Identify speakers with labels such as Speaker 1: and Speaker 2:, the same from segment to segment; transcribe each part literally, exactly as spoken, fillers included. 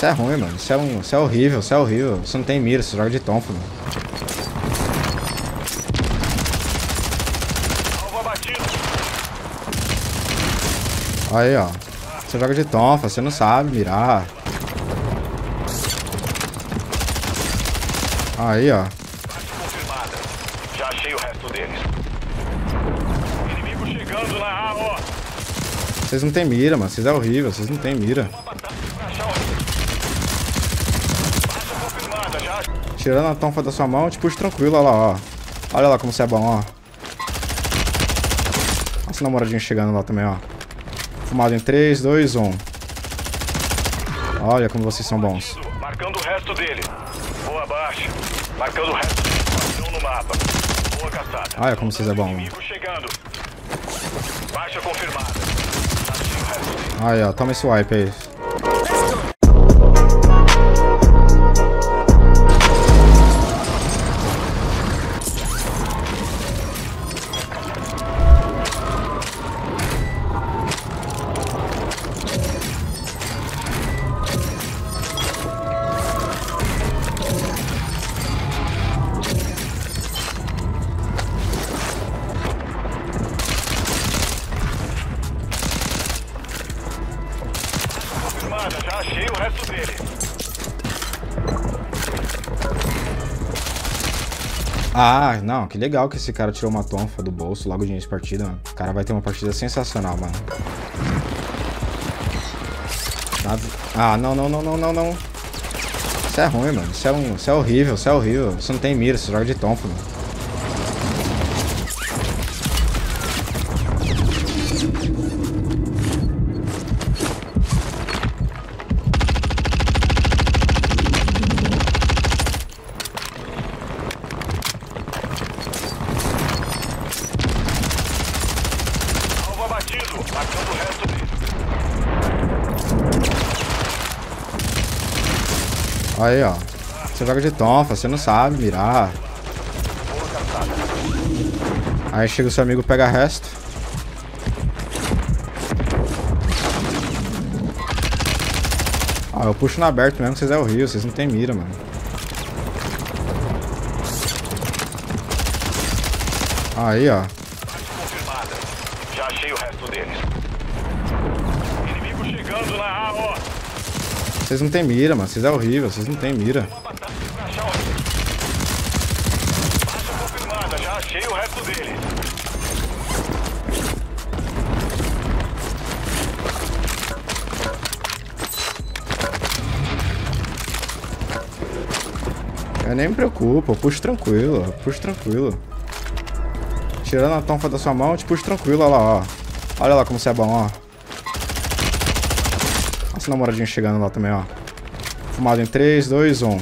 Speaker 1: Isso é ruim, mano. Isso é, um, isso é horrível, isso é horrível. Você não tem mira, você joga de tonfa, mano. Aí, ó. Você joga de tonfa, você não sabe mirar. Aí, ó.
Speaker 2: Já achei o resto deles. Inimigo chegando na A, ó.
Speaker 1: Vocês não tem mira, mano. Vocês é horrível, vocês não tem mira. Tirando a tonfa da sua mão, te puxo tranquilo, olha lá, ó. Olha lá como você é bom, ó. Olha esse namoradinho chegando lá também, ó. Fumado em três, dois, um. Olha como vocês são bons.
Speaker 2: Marcando o resto dele. Boa baixa. Marcando o resto dele no mapa. Boa caçada.
Speaker 1: Olha como vocês é bom.
Speaker 2: Inimigo chegando. Baixa confirmada.
Speaker 1: Aí, ó. Toma esse wipe aí.
Speaker 2: Já achei o resto dele.
Speaker 1: Ah, não, que legal que esse cara tirou uma tonfa do bolso logo de início de partida, mano. O cara vai ter uma partida sensacional, mano. Nada... Ah, não, não, não, não, não, não. Isso é ruim, mano. Isso é, um... Isso é horrível, isso é horrível. Você não tem mira, você joga de tonfa, mano.
Speaker 2: Marcando o resto dele.
Speaker 1: Aí, ó. Você joga de tonfa, você não sabe mirar. Aí chega o seu amigo, pega resto. Ah, eu puxo no aberto mesmo, que vocês é horrível, vocês não tem mira, mano. Aí, ó.
Speaker 2: Já achei o resto deles. Inimigo chegando na A, ó.
Speaker 1: Vocês não tem mira, mano. Vocês é horrível, vocês não tem mira.
Speaker 2: Baixa confirmada, já achei o resto dele.
Speaker 1: Eu nem me preocupo, eu puxo tranquilo, eu puxo tranquilo. Tirando a tonfa da sua mão, eu te puxo tranquilo, olha lá, ó. Olha lá como você é bom, ó. Olha esse namoradinho chegando lá também, ó. Fumado em três, dois, um.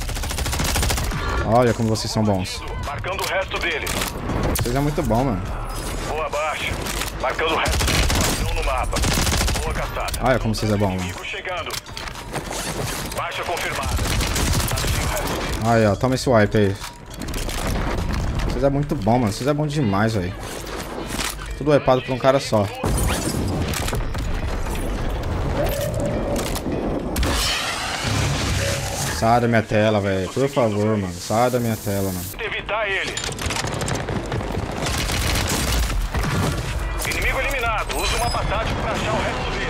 Speaker 1: Olha como vocês são bons.
Speaker 2: Marcando o resto dele.
Speaker 1: Vocês é muito bom, mano.
Speaker 2: Boa baixa. Marcando o resto no mapa. Boa caçada.
Speaker 1: Olha como vocês é bom, mano.
Speaker 2: Inimigo chegando. Baixa confirmada.
Speaker 1: Aí, ó, toma esse wipe aí. Vocês é muito bom, mano. Vocês é bom demais, velho. Tudo wipeado por um cara só. Sai da minha tela, velho. Por favor, mano. Sai da minha tela, mano.
Speaker 2: Evitar ele. Inimigo eliminado. Usa uma passagem para achar o resto dele.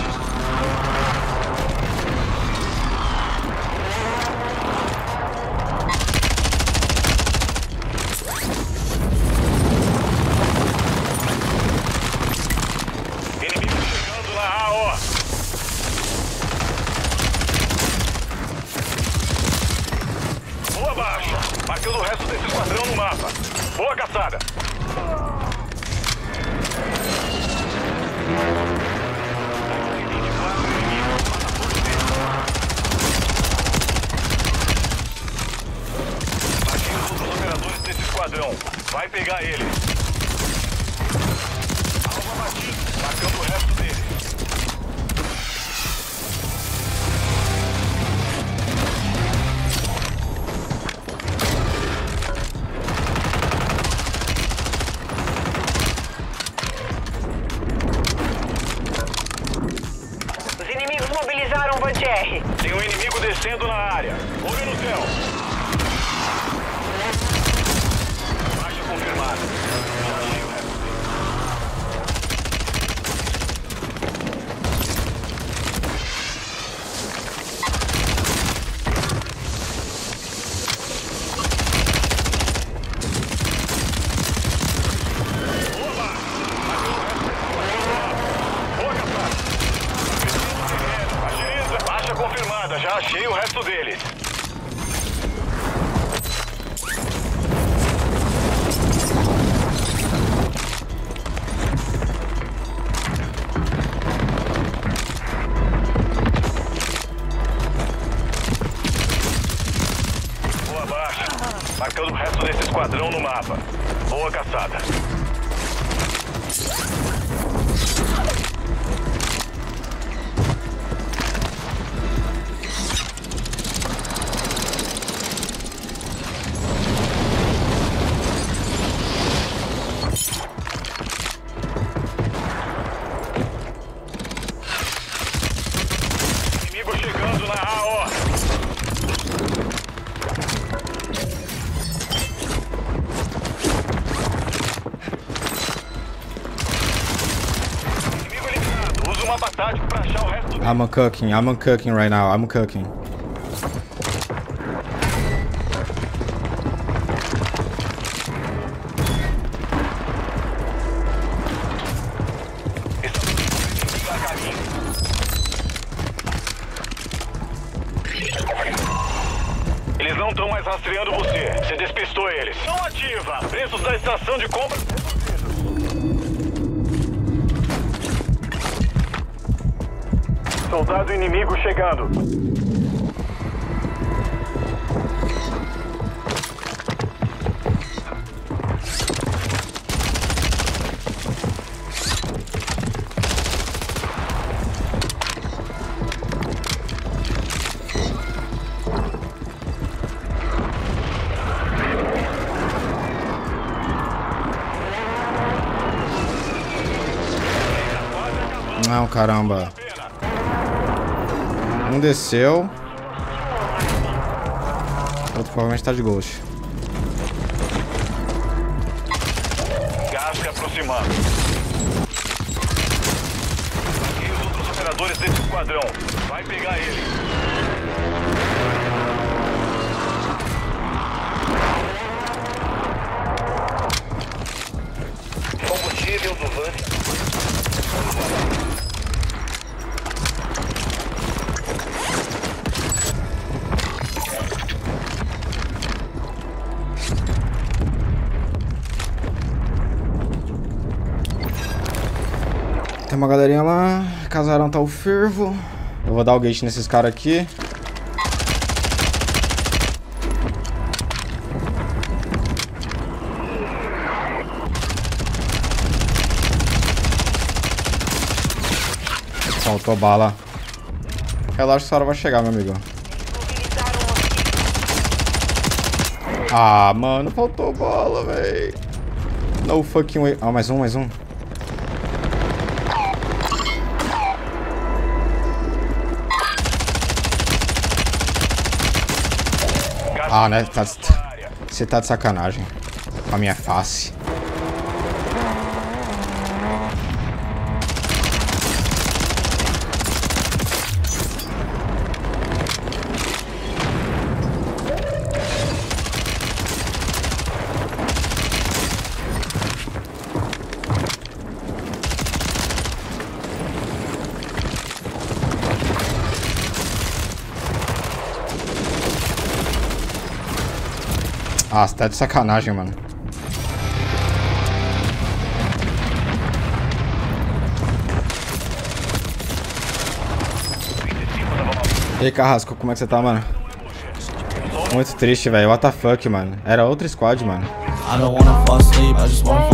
Speaker 2: Marcando o resto desse esquadrão no mapa. Boa caçada. Marquei os outros operadores desse esquadrão. Vai pegar ele. Alvo abatido. Marcando o resto dele.
Speaker 3: Mobilizaram o Van R.
Speaker 2: Tem um inimigo descendo na área. Olho no céu. Baixa confirmada. Já achei o resto dele. Já achei o resto deles. Boa baixa. Marcando o resto desse esquadrão no mapa. Boa caçada. Chegando na A O. Inimigo eliminado. Usa uma batata pra achar o resto dele.
Speaker 1: I'm cooking, I'm cooking right now, I'm cooking.
Speaker 2: Eles não estão mais rastreando você. Você despistou eles. Não ativa. Preços da estação de compra reduzidos. Soldado inimigo chegando.
Speaker 1: Não, caramba. Um desceu. Outro provavelmente tá de ghost.
Speaker 2: Gás se aproximando. Aqui os outros operadores desse esquadrão. Vai pegar ele. Combustível do Vance.
Speaker 1: Tem uma galerinha lá, casarão tá o fervo. Eu vou dar o gate nesses caras aqui. Faltou bala. Relaxa, essa hora vai chegar, meu amigo. Ah, mano, faltou bala, véi. No fucking way. Ah, mais um, mais um. Ah, né? Tá, você tá de sacanagem com a minha face. Ah, você tá de sacanagem, mano. E aí, Carrasco, como é que você tá, mano? Muito triste, velho. What the fuck, mano. Era outro squad, mano. I don't wanna fall asleep, I just wanna